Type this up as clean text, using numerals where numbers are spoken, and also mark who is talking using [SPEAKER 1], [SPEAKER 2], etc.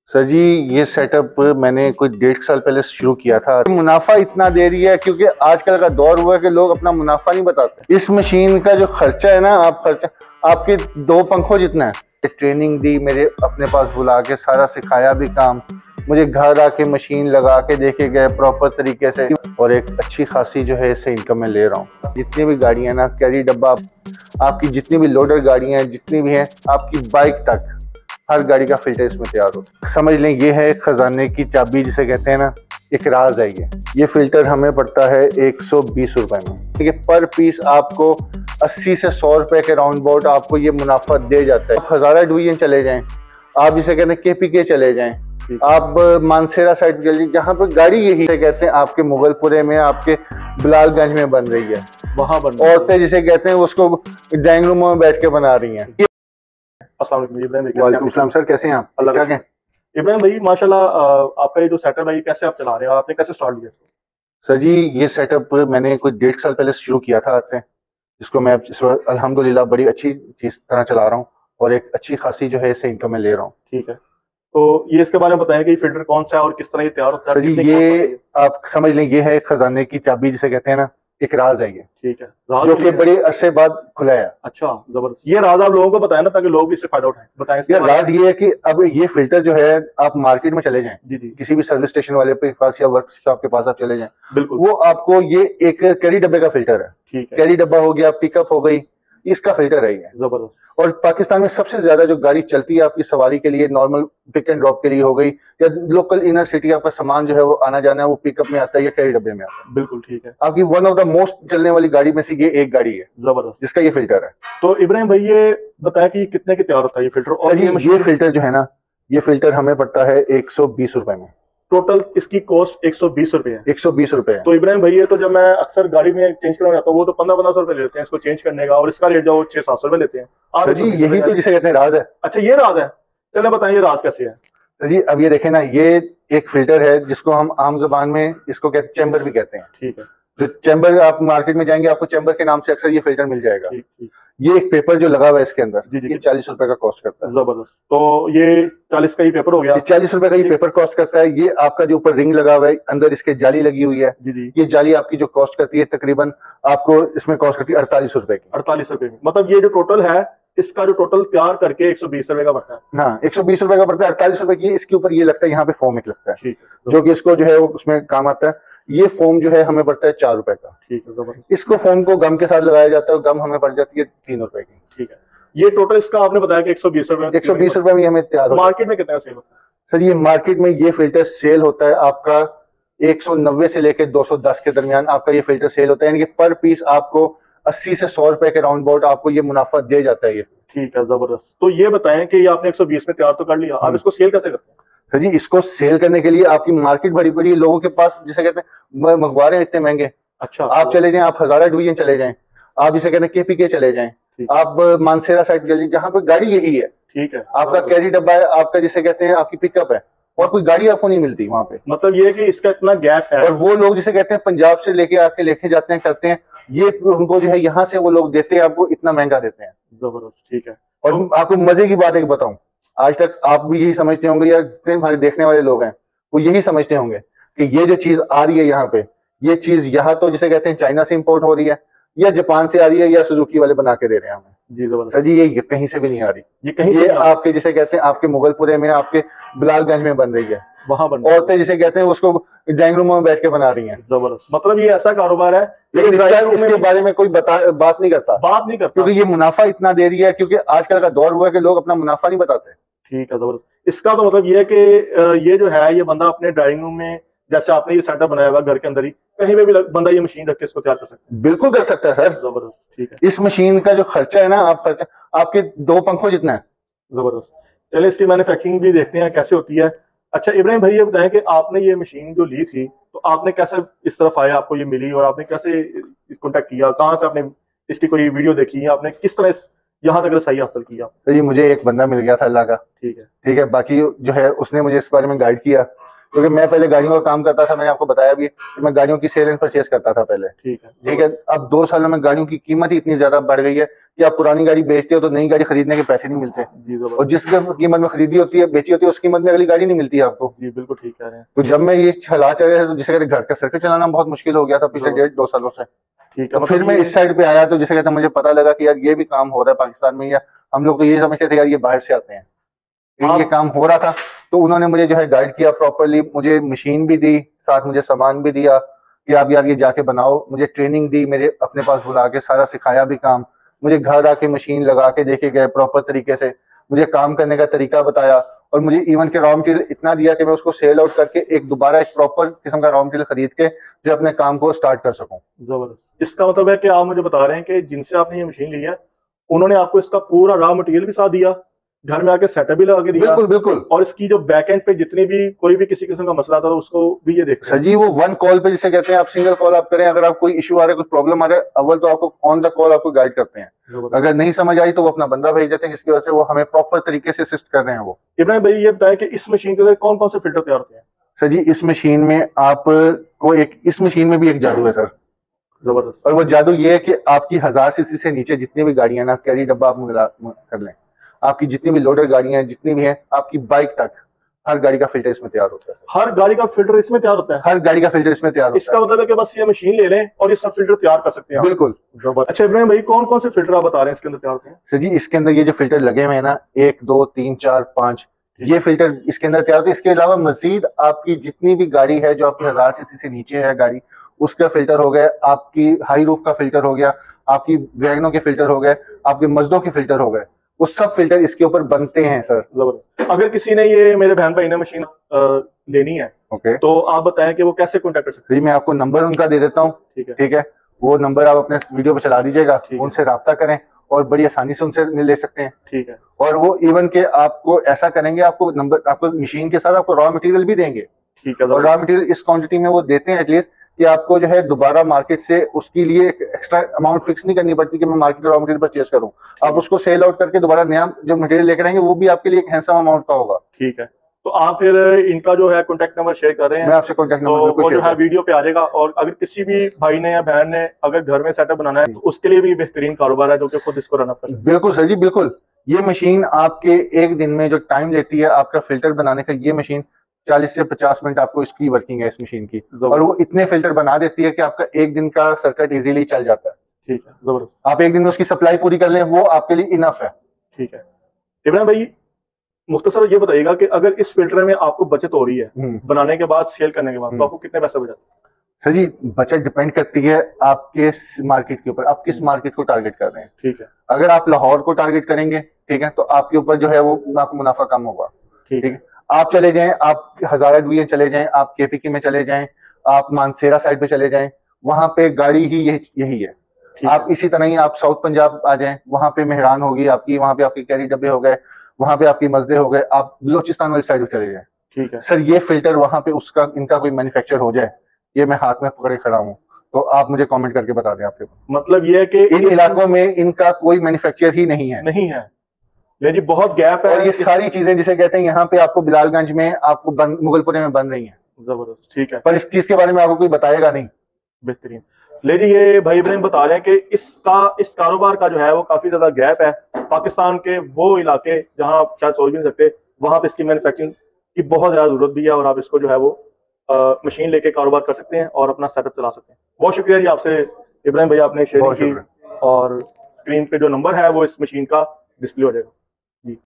[SPEAKER 1] Sir जी, ये setup मैंने कुछ 1.5 साल पहले शुरू किया था। मुनाफा इतना दे रही है क्योंकि आजकल का दौर हुआ है कि लोग अपना मुनाफा नहीं बताते। इस मशीन का जो खर्चा है ना, खर्चा आपके 2 पंखों जितना है। ट्रेनिंग दी, मेरे अपने पास बुला के सारा सिखाया भी काम, मुझे घर आके मशीन लगा के देखे गए प्रॉपर तरीके से, और एक अच्छी खासी जो है इससे इनकम मैं ले रहा हूँ। जितनी भी गाड़ियाँ ना, कैरी डब्बा, आपकी जितनी भी लोडर गाड़ियाँ जितनी भी हैं, आपकी बाइक तक, हर गाड़ी का फिल्टर इसमें तैयार होता है। समझ लें ये है खजाने की चाबी जिसे कहते हैं ना, एक राज है ये फिल्टर हमें पड़ता है 120 रुपए में। ठीक है, पर पीस आपको 80 से 100 रुपए के राउंड अबाउट आपको ये मुनाफा दे जाता है। आप हजारा डिवीजन चले जाएं, आप जिसे कहते हैं KPK चले जाएं, आप मानसेरा साइड चले जाएं, जहाँ पर गाड़ी यही कहते हैं आपके मुगलपुरे में, आपके बिलालगंज में बन रही है, वहां बन औरतें जिसे कहते हैं उसको ड्राइंग रूम में बैठ के बना रही हैं। वालेकुम सलाम सर, कैसे हैं आप?
[SPEAKER 2] अल्लाह का। इब्राहिम भाई माशाल्लाह, आपका ये जो सेटअप है ये कैसे आप चला रहे हो, आपने कैसे स्टार्ट किया?
[SPEAKER 1] सर जी, ये सेटअप मैंने कुछ 1.5 साल पहले शुरू किया था आज से, जिसको मैं अल्हम्दुलिल्लाह बड़ी अच्छी चीज तरह चला रहा हूँ, और एक अच्छी खासी जो है इससे इनकम मैं ले रहा हूँ।
[SPEAKER 2] ठीक है, तो ये इसके बारे में बताएं कि फिल्टर कौन सा है और किस तरह ये तैयार होता है?
[SPEAKER 1] सर जी, ये आप समझ लें ये है खजाने की चाबी जिसे कहते हैं ना, एक राज है ये।
[SPEAKER 2] ठीक है,
[SPEAKER 1] जो कि बड़े अरसे बाद खुला है।
[SPEAKER 2] अच्छा, जबरदस्त। ये राज आप लोगों को बताएं ना, ताकि लोग भी इससे फायदा उठाएं। बताएं।
[SPEAKER 1] यार राज ये है कि अब ये फिल्टर जो है, आप मार्केट में चले जाएं,
[SPEAKER 2] जी जी,
[SPEAKER 1] किसी भी सर्विस स्टेशन वाले के पास या वर्कशॉप के पास आप चले जाएं,
[SPEAKER 2] बिल्कुल,
[SPEAKER 1] वो आपको ये एक कैरी डब्बे का फिल्टर है।
[SPEAKER 2] ठीक है,
[SPEAKER 1] कैरी डब्बा हो गया, पिकअप हो गई, इसका फिल्टर है ये।
[SPEAKER 2] जबरदस्त।
[SPEAKER 1] और पाकिस्तान में सबसे ज्यादा जो गाड़ी चलती है आपकी सवारी के लिए, नॉर्मल पिक एंड ड्रॉप के लिए हो गई, या लोकल इनर सिटी आपका सामान जो है वो आना जाना है, वो पिकअप में आता है या कैरी डब्बे में आता है।
[SPEAKER 2] बिल्कुल ठीक है,
[SPEAKER 1] आपकी वन ऑफ द मोस्ट चलने वाली गाड़ी में से ये एक गाड़ी है,
[SPEAKER 2] जबरदस्त,
[SPEAKER 1] जिसका ये फिल्टर है।
[SPEAKER 2] तो इब्राहिम भाई ये बताया कि कितने के तैयार होता है ये फिल्टर? और
[SPEAKER 1] ये फिल्टर जो है ना, ये फिल्टर हमें पड़ता है 120 रुपए में।
[SPEAKER 2] टोटल इसकी कॉस्ट 120 रुपए है।
[SPEAKER 1] 120 रुपए है।
[SPEAKER 2] तो इब्राहिम भाई, ये तो जब मैं अक्सर गाड़ी में चेंज करवाना जाता हूँ, वो तो 1500 रुपए लेते हैं इसको चेंज करने का, और इसका रेट जो 600-700 रुपए लेते हैं।
[SPEAKER 1] सर जी, यही तो जिसे कहते हैं राज है।
[SPEAKER 2] अच्छा, ये राज है। चलो बताइए राज कैसे है?
[SPEAKER 1] सर जी, अब ये देखें ना, ये एक फिल्टर है जिसको हम आम जुबान में इसको कहते हैं चैम्बर भी कहते हैं।
[SPEAKER 2] ठीक है,
[SPEAKER 1] तो चैम्बर, आप मार्केट में जाएंगे आपको चैम्बर के नाम से अक्सर ये फिल्टर मिल जाएगा।
[SPEAKER 2] ठीक।
[SPEAKER 1] ये एक पेपर जो लगा हुआ है इसके अंदर,
[SPEAKER 2] जी,
[SPEAKER 1] ये 40 रुपए का कॉस्ट करता है।
[SPEAKER 2] जबरदस्त। तो ये 40 का ही पेपर हो गया।
[SPEAKER 1] 40 रुपए का ये पेपर कॉस्ट करता है। ये आपका जो ऊपर रिंग लगा हुआ है, अंदर इसके जाली लगी हुई है।
[SPEAKER 2] जी।
[SPEAKER 1] ये जाली आपकी जो कॉस्ट करती है तकरीबन आपको इसमें कॉस्ट करती है 48 रुपए की।
[SPEAKER 2] 48 रुपए की, मतलब ये जो टोटल है, इसका जो टोटल तैयार करके 120 रुपए का पड़ता है।
[SPEAKER 1] हाँ, 120 रुपए का पड़ता है। 48 रुपए की इसके ऊपर ये लगता है, यहाँ पे फोम एक लगता है, जो कि इसको जो है उसमें काम आता है। ये फोम जो है हमें पड़ता है 4 रुपए का।
[SPEAKER 2] ठीक है, जबरदस्त।
[SPEAKER 1] इसको फोम को गम के साथ लगाया जाता है, गम हमें पड़ जाती है 3 रुपए की।
[SPEAKER 2] ठीक है, ये टोटल इसका आपने बताया कि 120 रुपए।
[SPEAKER 1] 120 रुपए में हमें तैयार।
[SPEAKER 2] मार्केट में कितना सेल होता है?
[SPEAKER 1] सर ये मार्केट में ये फिल्टर सेल होता है आपका 190 से लेकर 210 के दरमियान आपका ये फिल्टर सेल होता है, यानी कि पर पीस आपको 80 से 100 रुपए के राउंड अबाउट आपको ये मुनाफा दे जाता है ये।
[SPEAKER 2] ठीक है, जबरदस्त। तो ये बताएं कि ये आपने 120 में तैयार तो कर लिया, आप इसको सेल कैसे करते हैं?
[SPEAKER 1] सर जी, इसको सेल करने के लिए आपकी मार्केट भरी पड़ी है, लोगों के पास जिसे कहते हैं मगवारे हैं इतने महंगे।
[SPEAKER 2] अच्छा,
[SPEAKER 1] आप चले जाएं, आप हजारा डिवीजन चले जाएं, आप जिसे कहते हैं KPK चले जाएं, आप मानसेरा साइड चले जाएं, जहाँ पर गाड़ी यही है।
[SPEAKER 2] ठीक है,
[SPEAKER 1] आपका कैरी डब्बा है, आपका जिसे कहते हैं आपकी पिकअप है, और कोई गाड़ी आपको नहीं मिलती वहां पे।
[SPEAKER 2] मतलब ये कि इसका इतना गैप है।
[SPEAKER 1] और वो लोग जिसे कहते हैं पंजाब से लेके आके लेके जाते हैं, करते हैं, ये उनको जो है यहाँ से वो लोग देते हैं, आपको इतना महंगा देते हैं।
[SPEAKER 2] जबरदस्त, ठीक है।
[SPEAKER 1] और आपको मजे की बात एक बताऊं, आज तक आप भी यही समझते होंगे, या जितने हमारे देखने वाले लोग हैं वो यही समझते होंगे कि ये जो चीज आ रही है यहाँ पे, ये चीज यहाँ तो जिसे कहते हैं चाइना से इंपोर्ट हो रही है, या जापान से आ रही है, या सुजुकी वाले बना के दे रहे हैं हमें।
[SPEAKER 2] जी, जबरदस्त।
[SPEAKER 1] सर जी, ये कहीं से भी नहीं आ रही।
[SPEAKER 2] ये कहीं
[SPEAKER 1] ये आपके जिसे कहते हैं आपके मुगलपुरे में, आपके बिलालगंज में बन रही है,
[SPEAKER 2] वहां बन,
[SPEAKER 1] औरतें जिसे कहते हैं उसको ड्राइंग रूम में बैठ के बना रही हैं।
[SPEAKER 2] जबरदस्त। मतलब ये ऐसा कारोबार है,
[SPEAKER 1] लेकिन इसके बारे में कोई बात नहीं करता, क्योंकि ये मुनाफा इतना दे रही है, क्योंकि आजकल का दौर हुआ है कि लोग अपना मुनाफा नहीं बताते।
[SPEAKER 2] ठीक है, जबरदस्त। इसका तो मतलब ये है कि ये जो है, ये बंदा अपने ड्राइंग रूम में, जैसे आपने ये सेटअप बनाया हुआ घर के अंदर ही, कहीं पे भी बंदा ये मशीन रख के इसको तैयार कर सकता है।
[SPEAKER 1] बिल्कुल कर सकता है सर।
[SPEAKER 2] जबरदस्त, ठीक है।
[SPEAKER 1] इस मशीन का जो खर्चा है ना, खर्चा आपके 2 पंखों जितना है।
[SPEAKER 2] जबरदस्त। चलिए इसकी मैन्युफैक्चरिंग भी देखते हैं कैसे होती है। अच्छा इब्राहिम भाई, ये बताएं कि आपने ये मशीन जो ली थी, तो आपने कैसे इस तरफ आया, आपको ये मिली, और आपने कैसे कॉन्टेक्ट किया, कहाँ से आपने इसकी कोई वीडियो देखी, आपने किस तरह यहाँ तक सही हासिल किया?
[SPEAKER 1] तो ये मुझे एक बंदा मिल गया था अल्लाह का। ठीक है, बाकी जो है उसने मुझे इस बारे में गाइड किया, क्योंकि मैं पहले गाड़ियों का काम करता था। मैंने आपको बताया भी कि मैं गाड़ियों की सेल एंड परचेज करता था पहले। ठीक है। अब 2 सालों में गाड़ियों की कीमत ही इतनी ज्यादा बढ़ गई है कि आप पुरानी गाड़ी बेचते हो तो नई गाड़ी खरीदने के पैसे नहीं मिलते,
[SPEAKER 2] जी
[SPEAKER 1] और
[SPEAKER 2] जबरदस्त।
[SPEAKER 1] जिस कीमत में खरीदी होती है बेची होती है उस कीमत में अगली गाड़ी नहीं मिलती है आपको।
[SPEAKER 2] जी बिल्कुल ठीक कह रहे हैं।
[SPEAKER 1] तो जब मैं ये चला चल रहा था तो जिसे कहते हैं घर का सर्कल चलाना बहुत मुश्किल हो गया था पिछले 1.5-2 सालों से।
[SPEAKER 2] ठीक है,
[SPEAKER 1] तो फिर
[SPEAKER 2] मतलब
[SPEAKER 1] मैं
[SPEAKER 2] ये
[SPEAKER 1] इस साइड पे आया तो जिसे कहते हैं मुझे पता लगा कि यार ये भी काम हो रहा है पाकिस्तान में, या हम लोग तो ये समझते थे यार ये बाहर से आते हैं, लेकिन ये काम हो रहा था। तो उन्होंने मुझे जो है गाइड किया प्रॉपरली, मुझे मशीन भी दी, साथ मुझे सामान भी दिया कि आप यार ये जाके बनाओ, मुझे ट्रेनिंग दी, मेरे अपने पास बुला के सारा सिखाया भी काम, मुझे घर आके मशीन लगा के देखे गए प्रॉपर तरीके से, मुझे काम करने का तरीका बताया, और मुझे इवन के रॉ मटेरियल इतना दिया कि मैं उसको सेल आउट करके एक दोबारा एक प्रॉपर किस्म का रॉ मटेरियल खरीद के जो अपने काम को स्टार्ट कर सकूं।
[SPEAKER 2] जबरदस्त। इसका मतलब है कि आप मुझे बता रहे हैं कि जिनसे आपने ये मशीन ली है उन्होंने आपको इसका पूरा रॉ मटेरियल भी साथ दिया, घर में आके सेटअप भी लगा के दिया,
[SPEAKER 1] बिल्कुल बिल्कुल।
[SPEAKER 2] और इसकी जो बैक एंड पे जितनी भी कोई भी किसी किस्म का मसला आता है उसको भी ये देखते
[SPEAKER 1] सर
[SPEAKER 2] हैं।
[SPEAKER 1] जी वो वन कॉल पे जिसे कहते हैं, आप सिंगल कॉल आप करें, अगर आप कोई इशू आ रहा है कुछ प्रॉब्लम आ रहा है, अव्वल तो आपको ऑन द कॉल आपको गाइड करते हैं,
[SPEAKER 2] जबरदस्त।
[SPEAKER 1] अगर नहीं समझ आई तो वो अपना बंदा भेज देते हैं, जिसकी वजह से वो हमें प्रॉपर तरीके से असिस्ट कर रहे हैं। वो
[SPEAKER 2] इब्राहिम भाई ये बताएं कि इस मशीन के अंदर कौन कौन से फिल्टर तैयार होते हैं?
[SPEAKER 1] सर जी इस मशीन में आप को एक, इस मशीन में भी एक जादू है सर,
[SPEAKER 2] जबरदस्त।
[SPEAKER 1] और वो जादू ये है कि आपकी 1000 सीसी से नीचे जितनी भी गाड़ियां ना, कैरी डब्बा आप मिला कर लें, आपकी जितनी भी लोडर गाड़ियां जितनी भी हैं, आपकी बाइक तक, हर गाड़ी का फिल्टर इसमें तैयार होता है सर।
[SPEAKER 2] हर गाड़ी का फिल्टर इसमें तैयार होता है?
[SPEAKER 1] हर गाड़ी का फिल्टर इसमें तैयार होता
[SPEAKER 2] इसका मतलब है कि बस ये मशीन ले लें और ये सब फिल्टर तैयार कर सकते हैं
[SPEAKER 1] है।
[SPEAKER 2] आप?
[SPEAKER 1] बिल्कुल।
[SPEAKER 2] जबरदस्त। अच्छा इब्राहिम भाई कौन कौन से फिल्टर आप बता रहे हैं इसके अंदर तैयार होते हैं?
[SPEAKER 1] सर जी इसके अंदर ये जो फिल्टर लगे हुए हैं ना, 1 2 3 4 5, ये फिल्टर इसके अंदर तैयार होते हैं। इसके अलावा मजीद आपकी जितनी भी गाड़ी है जो आपकी 1000 सीसी से नीचे है गाड़ी, उसका फिल्टर हो गया, आपकी हाई रूफ का फिल्टर हो गया, आपकी वैगनों के फिल्टर हो गए, आपके मजदों के फिल्टर हो गए, वो सब फिल्टर इसके ऊपर बनते हैं सर।
[SPEAKER 2] जबरदस्त। अगर किसी ने ये मेरे बहन भाई ने मशीन लेनी है
[SPEAKER 1] ओके,
[SPEAKER 2] तो आप बताएं कि वो कैसे कॉन्टेक्ट कर सकते
[SPEAKER 1] जी मैं आपको नंबर उनका दे देता हूँ,
[SPEAKER 2] हैं?
[SPEAKER 1] ठीक है, वो नंबर आप अपने वीडियो पे चला दीजिएगा,
[SPEAKER 2] ठीक है।
[SPEAKER 1] उनसे रब्ता करें और बड़ी आसानी से उनसे ले सकते हैं।
[SPEAKER 2] ठीक है।
[SPEAKER 1] और वो इवन के आपको ऐसा करेंगे, आपको नंबर, आपको मशीन के साथ आपको रॉ मटेरियल भी देंगे,
[SPEAKER 2] ठीक है।
[SPEAKER 1] और रॉ मटेरियल इस क्वांटिटी में वो देते हैं एटलीस्ट कि आपको जो है दोबारा मार्केट से उसके लिए एक एक्स्ट्रा अमाउंट फिक्स नहीं करनी पड़ती कि मैं मार्केट रॉ मटेरियल परचेज करूं, आप उसको सेल आउट करके दोबारा नया जो मटेरियल लेकर आएंगे वो भी आपके लिए एक हैंडसम अमाउंट का होगा।
[SPEAKER 2] ठीक है, तो आप फिर इनका जो है कॉन्टेक्ट नंबर शेयर कर रहे हैं?
[SPEAKER 1] मैं आपसे कॉन्टेक्ट
[SPEAKER 2] तो
[SPEAKER 1] नंबर
[SPEAKER 2] वो जो है वीडियो पे आ जाएगा, और अगर किसी भी भाई ने या बहन ने अगर घर में सेटअप बनाना है तो उसके लिए भी बेहतरीन कारोबार है जो कि खुद इसको रन अप कर सकते हैं।
[SPEAKER 1] बिल्कुल सर जी बिल्कुल। ये मशीन आपके एक दिन में जो टाइम लेती है आपका फिल्टर बनाने का, ये मशीन 40 से 50 मिनट आपको इसकी वर्किंग है इस मशीन की, और वो इतने फिल्टर बना देती है कि आपका एक दिन का सर्किट इजीली चल जाता है।
[SPEAKER 2] ठीक है, जबरदस्त।
[SPEAKER 1] आप एक दिन में उसकी सप्लाई पूरी कर लें वो आपके लिए इनफ है।
[SPEAKER 2] ठीक है इब्राहिम भाई, मुख्तसर ये बताइएगा कि अगर इस फिल्टर में आपको बचत हो रही है बनाने के बाद, सेल करने के बाद, तो आपको कितने पैसे बचते हैं?
[SPEAKER 1] सर जी बचत डिपेंड करती है आपके मार्केट के ऊपर, आप किस मार्केट को टारगेट कर रहे हैं।
[SPEAKER 2] ठीक है।
[SPEAKER 1] अगर आप लाहौर को टारगेट करेंगे, ठीक है, तो आपके ऊपर जो है वो आपको मुनाफा कम होगा।
[SPEAKER 2] ठीक है।
[SPEAKER 1] आप चले जाएं, आप हजारा डिवीजन चले जाएं, आप केपीके में चले जाएं, आप मानसेरा साइड पे चले जाएं, वहां पे गाड़ी ही यही है। आप इसी तरह ही आप साउथ पंजाब आ जाएं, वहां पे मेहरान होगी आपकी, वहां पे आपके कैरी डब्बे हो गए, वहां पे आपकी मजदे हो गए, आप बलोचिस्तान वाली साइड पे चले जाएं।
[SPEAKER 2] ठीक है
[SPEAKER 1] सर ये फिल्टर वहां पे उसका इनका कोई मैन्युफैक्चर हो जाए, ये मैं हाथ में पकड़े खड़ा हूँ, तो आप मुझे कमेंट करके बता दें आपके
[SPEAKER 2] मतलब ये है कि
[SPEAKER 1] इन इलाकों में इनका कोई मैन्युफैक्चर ही नहीं है।
[SPEAKER 2] नहीं है, यानी बहुत गैप है।
[SPEAKER 1] और ये सारी चीजें जिसे कहते हैं यहाँ पे आपको बिलालगंज में आपको मुगलपुरे में बन रही हैं।
[SPEAKER 2] जबरदस्त। ठीक है,
[SPEAKER 1] पर इस चीज के बारे में आपको कोई बताएगा नहीं।
[SPEAKER 2] बेहतरीन। लेकिन ये भाई इब्राहिम बता रहे हैं कि इस कारोबार का जो है वो काफी ज्यादा गैप है। पाकिस्तान के वो इलाके जहां आप शायद सोच भी नहीं सकते, वहां पे इसकी मैन्युफैक्चरिंग की बहुत ज्यादा जरूरत भी है, और आप इसको जो है वो मशीन लेके कारोबार कर सकते हैं और अपना सेटअप चला सकते हैं। बहुत शुक्रिया जी आपसे इब्राहिम भैया, आपने शेयरिंग की, और स्क्रीन पे जो नंबर है वो इस मशीन का डिस्प्ले हो जाएगा।